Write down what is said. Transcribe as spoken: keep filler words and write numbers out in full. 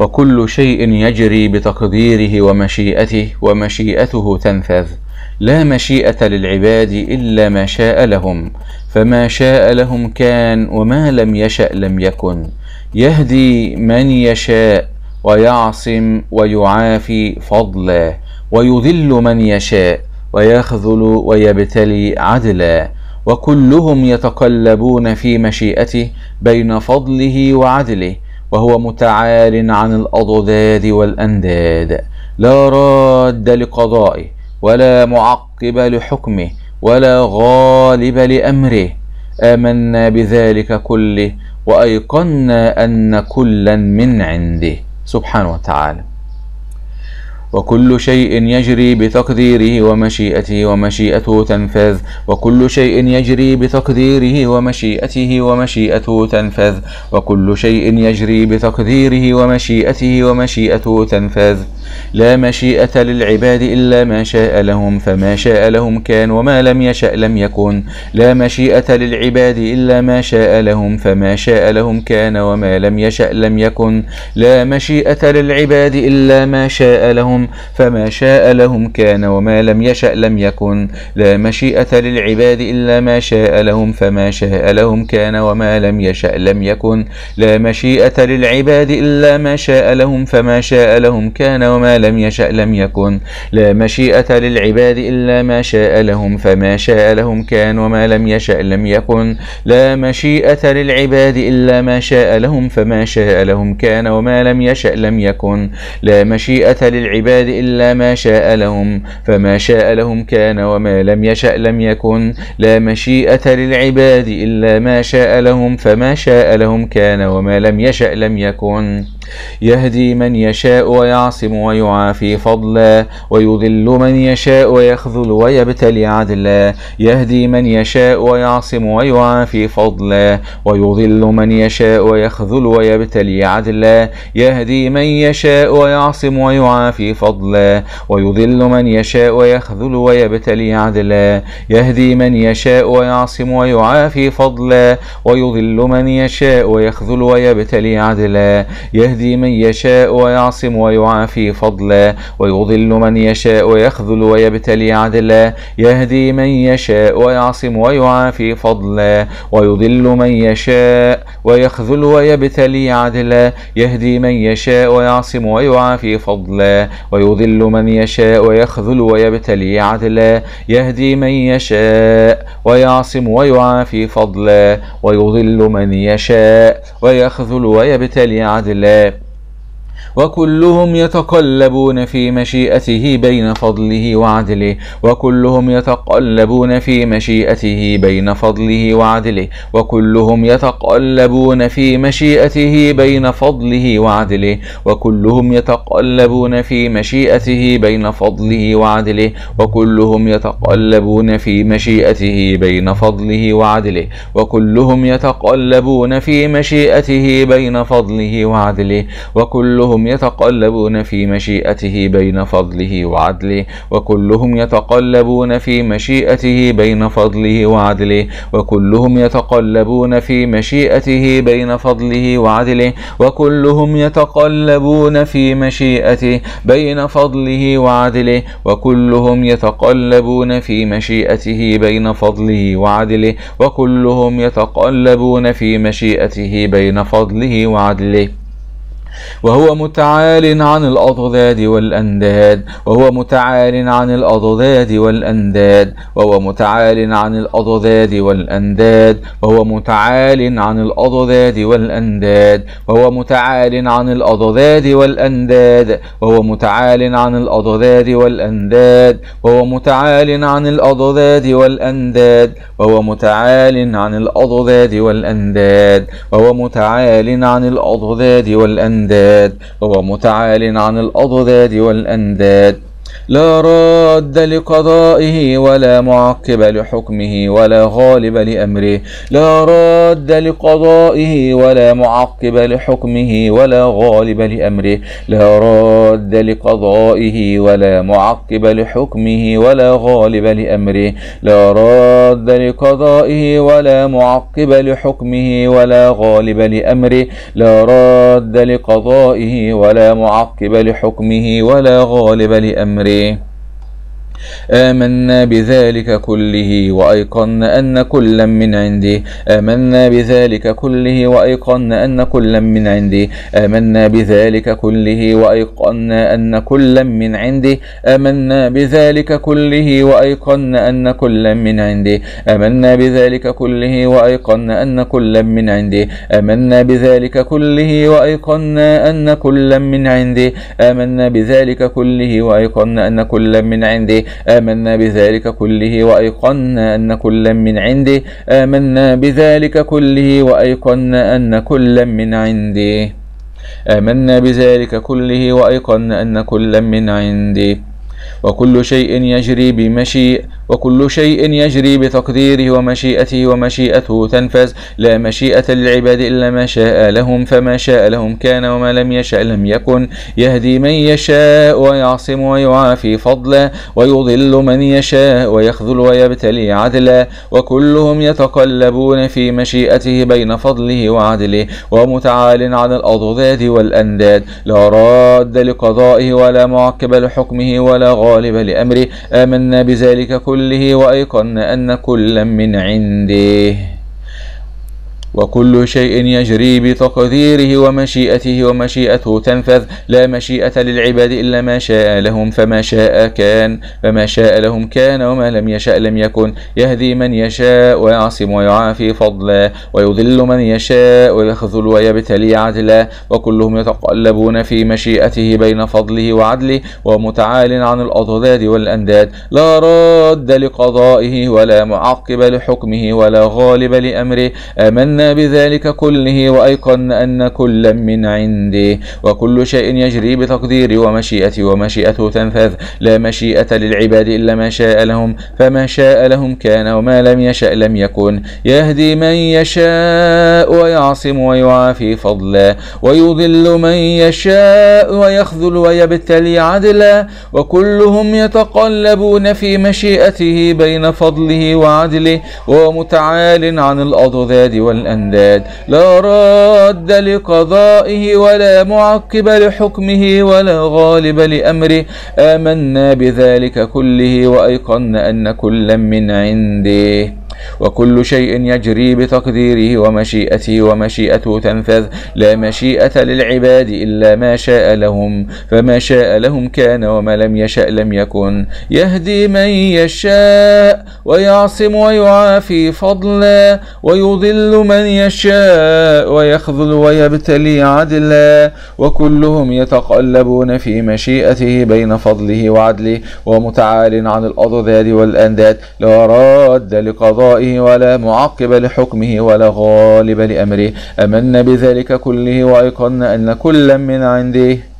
وكل شيء يجري بتقديره ومشيئته، ومشيئته تنفذ. لا مشيئة للعباد إلا ما شاء لهم، فما شاء لهم كان، وما لم يشأ لم يكن. يهدي من يشاء ويعصم ويعافي فضلا، ويذل من يشاء ويخذل ويبتلي عدلا. وكلهم يتقلبون في مشيئته بين فضله وعدله، وهو متعال عن الأضداد والأنداد. لا راد لقضائه، ولا معقب لحكمه، ولا غالب لأمره. آمنا بذلك كله، وأيقنا أن كلا من عنده سبحانه وتعالى. وكل شيء يجري بتقديره ومشيئته، ومشيئته تنفذ. وكل شيء يجري بتقديره ومشيئته، ومشيئته تنفذ. وكل شيء يجري بتقديره ومشيئته، ومشيئته تنفذ. لا مشيئة للعباد إلا ما شاء لهم، فما شاء لهم كان، وما لم يشأ لم يكن. لا مشيئة للعباد إلا ما شاء لهم، فما شاء لهم كان، وما لم يشأ لم يكن. لا مشيئة للعباد إلا ما شاء لهم، فما شاء لهم كان، وما لم يشأ لم يكن. لا مشيئة للعباد إلا ما شاء لهم، فما شاء لهم كان، وما لم يشأ لم يكن. لا مشيئة للعباد إلا ما شاء لهم، فما شاء لهم كان، وما لم يشأ لم يكن. لا مشيئة للعباد إلا ما شاء لهم، فما شاء لهم كان، وما لم يشأ لم يكن. لا مشيئة للعباد إلا ما شاء لهم، فما شاء لهم كان، وما لم يشأ لم يكن. لا مشيئة للعباد إلا ما شاء لهم، فما شاء لهم كان، وما لم يشأ لم يكن. لا مشيئة للعباد إلا ما شاء لهم، فما شاء لهم كان، وما لم يشأ لم يكن. يهدي من يشاء ويعصم ويعافي فضلا، ويذل من يشاء ويخذل ويبتلي عدلا. يهدي من يشاء ويعصم ويعافي فضلا، ويذل من يشاء ويخذل ويبتلي عدلا. يهدي من يشاء ويعصم ويعافي فضلا، ويذل من يشاء ويخذل ويبتلي عدلا. يهدي من يشاء ويعصم ويعافي فضلا، ويذل من يشاء ويخذل ويبتلي عدلا. يهدي من يشاء ويعصم ويعافي فضلا، ويضل من يشاء ويخذل ويبتلي عدلا. يهدي من يشاء ويعصم ويعافي فضلا، ويضل من يشاء ويخذل ويبتلي عدلا. يهدي من يشاء ويعصم ويعافي فضلا، ويضل من يشاء ويخذل ويبتلي عدلا. يهدي من يشاء ويعصم ويعافي فضلا، ويضل من يشاء ويخذل ويبتلي عدلا. وكلهم يتقلبون في مشيئته بين فضله وعدله، وكلهم يتقلبون في مشيئته بين فضله وعدله، وكلهم يتقلبون في مشيئته بين فضله وعدله، وكلهم يتقلبون في مشيئته بين فضله وعدله، وكلهم يتقلبون في مشيئته بين فضله وعدله، وكلهم يتقلبون في مشيئته بين فضله وعدله، وكلهم يتقلبون في مشيئته بين فضله وعدله، وكلهم يتقلبون في مشيئته بين فضله وعدله، وكلهم يتقلبون في مشيئته بين فضله وعدله، وكلهم يتقلبون في مشيئته بين فضله وعدله، وكلهم يتقلبون في مشيئته بين فضله وعدله، وكلهم يتقلبون في مشيئته بين فضله وعدله. وهو متعال عن الأضداد والأنداد، وهو متعال عن الأضداد والأنداد، وهو متعال عن الأضداد والأنداد، وهو متعال عن الأضداد والأنداد، وهو متعال عن الأضداد والأنداد، وهو متعال عن الأضداد والأنداد، وهو متعال عن الأضداد والأنداد، وهو متعال عن الأضداد والأنداد، وهو متعال عن الأضداد والأنداد، وهو متعال عن الأضداد والأنداد. لا راد لقضائه ولا معقب لحكمه ولا غالب لأمره. لا راد لقضائه ولا معقب لحكمه ولا غالب لأمره. لا راد لقضائه ولا معقب لحكمه ولا غالب لأمره. لا راد لقضائه ولا معقب لحكمه ولا غالب لأمره. لا راد لقضائه ولا معقب لحكمه ولا غالب لأمره. آمنا بذلك كله وأيقن أن كلا من عنده. آمنا بذلك كله وأيقن أن كلا من عنده. آمنا بذلك كله وأيقن أن كلا من عنده. آمنا بذلك كله وأيقن أن كلا من عنده. آمنا بذلك كله وأيقن أن كلا من عنده. آمنا بذلك كله وأيقن أن كلا من عنده. آمنا بذلك كله وأيقن أن كلا من عنده. آمنا بذلك كله وأيقن أن كلا من عنده. آمنا بذلك كله وأيقن أن كلا من عنده. آمنا بذلك كله وأيقن أن كلا من عنده. وكل شيء يجري بمشيئة وكل شيء يجري بتقديره ومشيئته ومشيئته تنفذ. لا مشيئة للعباد إلا ما شاء لهم، فما شاء لهم كان وما لم يشأ لم يكن. يهدي من يشاء ويعصم ويعافي فضلا، ويضل من يشاء ويخذل ويبتلي عدلا. وكلهم يتقلبون في مشيئته بين فضله وعدله، ومتعال عن الأضداد والأنداد. لا راد لقضائه ولا معقب لحكمه ولا غالب لأمره. آمنا بذلك كله وأيقن أن كلا من عنده. وكل شيء يجري بتقديره ومشيئته ومشيئته تنفذ. لا مشيئة للعباد إلا ما شاء لهم، فما شاء كان فما شاء لهم كان وما لم يشأ لم يكن. يهدي من يشاء ويعصم ويعافي فضلا، ويضل من يشاء ويخذل ويبتلي عدلا. وكلهم يتقلبون في مشيئته بين فضله وعدله، ومتعال عن الأضداد والأنداد. لا راد لقضائه ولا معقب لحكمه ولا غالب لأمره. آمنا بذلك كله وأيقن أن كلا من عنده. وكل شيء يجري بتقديره ومشيئته ومشيئته تنفذ. لا مشيئة للعباد إلا ما شاء لهم، فما شاء لهم كان وما لم يشأ لم يكن. يهدي من يشاء ويعصم ويعافي فضلا، ويضل من يشاء ويخذل ويبتلي عدلا. وكلهم يتقلبون في مشيئته بين فضله وعدله، ومتعال عن الأضداد والأنداد. لا راد لقضائه ولا معقب لحكمه ولا غالب لأمره. آمنا بذلك كله وأيقن أن كلا من عنده. وكل شيء يجري بتقديره ومشيئته ومشيئته تنفذ. لا مشيئة للعباد إلا ما شاء لهم، فما شاء لهم كان وما لم يشأ لم يكن. يهدي من يشاء ويعصم ويعافي فضلا، ويضل من يشاء ويخذل ويبتلي عدلا. وكلهم يتقلبون في مشيئته بين فضله وعدله، ومتعال عن الأضداد والأنداد. لا راد لقضائه ولا معقب لحكمه ولا غالب لأمره. آمنا بذلك كله وأيقن أن كلا من عنده.